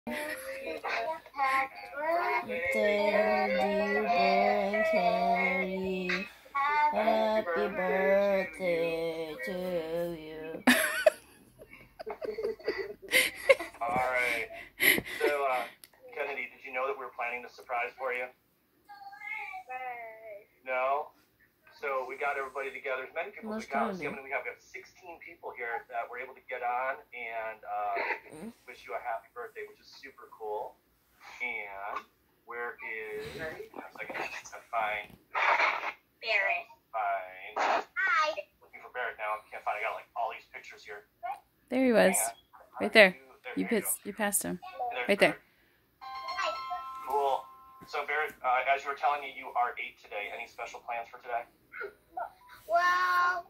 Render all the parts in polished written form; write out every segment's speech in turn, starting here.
Happy birthday to you. Alright. So, Kennedy, did you know that we were planning this surprise for you? No? So we got everybody together. As many people as we got. See how many we have. We have 16 people here that were able to get on and wish you a happy birthday, which is super cool. And where is... a second. I'm fine. Barrett. Fine. Hi. Looking for Barrett now. I can't find. I got like all these pictures here. There he was. Right there. You passed him. Right there. Cool. So Barrett, as you were telling me, you are 8 today. Any special plans for today? Well,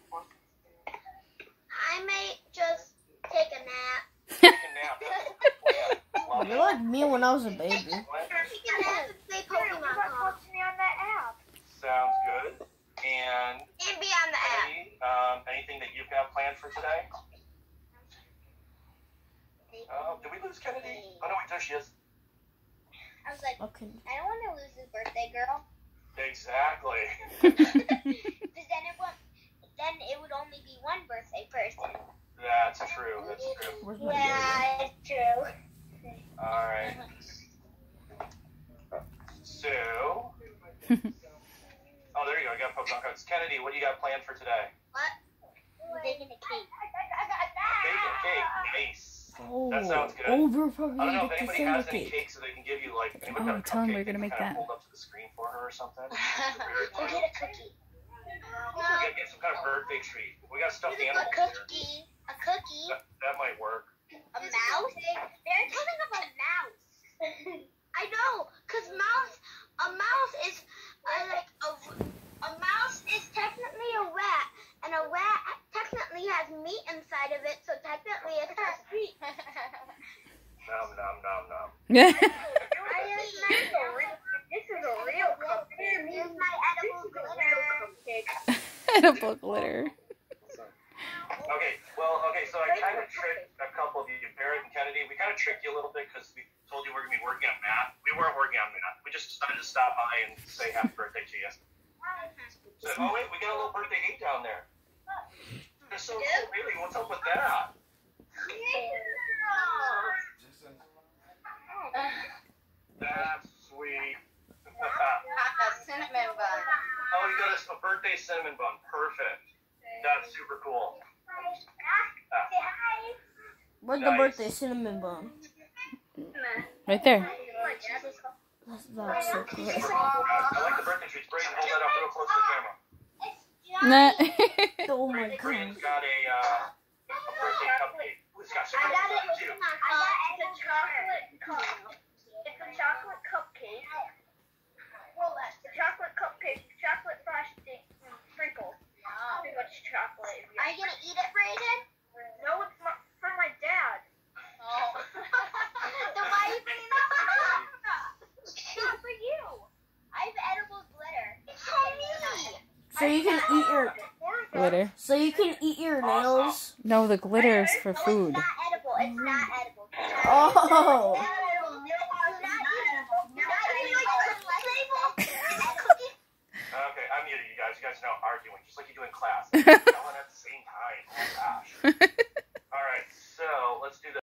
I may just take a nap. Take a nap. Well, You're like me when I was a baby. Take a nap and play Pokemon cards. Sounds good. And be on the app. anything that you've got planned for today? Did we lose Kennedy? Oh no, wait, there she is. I was like, Okay. I don't want to lose his birthday, girl. Exactly. Then it would only be one birthday person. That's true. That's true. Yeah, it's true. All right. So. Oh, there you go. I got Pokemon cards. Kennedy, what do you got planned for today? What? Baking a cake. Baking a cake. Nice. Oh, That sounds good. Over probably I don't know if the anybody has any cake. cakes that they can give you, like, Oh, tell them we're gonna make that. Hold up to the screen for her or something. Go get a cookie. We gotta get some kind of birthday treat. We got stuffed animals. A cookie. A cookie. That might work. A mouse? They're talking about mouse. I know, cause a mouse is a mouse is technically a rat, and a rat technically has meat inside of it, so technically it's a sweet. Nom nom nom nom. Yeah. This is a real cupcake. Here's my edible glitter. Edible glitter. Okay, so I kind of tricked a couple of you, Barrett and Kennedy. We kind of tricked you a little bit because we told you we were going to be working on math. We weren't working on math. We just decided to stop by and say happy birthday to you. So, oh wait, we got a little birthday 8 down there. They're so cool, really. What's up with that? That's sweet. Cinnamon bun. Oh, you got us a birthday cinnamon bun. Perfect. That's super cool. Where's the birthday cinnamon bun? Right there. That's so cool. I like the birthday treats. Brayden, hold that up real close to the camera. Nah. Oh my Brayden's god. got a birthday cupcake. It's got some I got it. too. It's a chocolate cup. It's a chocolate cupcake. Well, it's a chocolate cupcake, chocolate frosting, sprinkles. Too much chocolate. Are you gonna eat it, Brayden? No, it's for my dad. Oh. Then why are you bringing this to me? It's not for you. I have edible glitter. It's for me. So you can eat your Glitter. So you can eat your nails. No, the glitter is for food. It's not edible. It's not edible. Oh. Okay, I'm muted, you guys. You guys are now arguing, just like you do in class. Yelling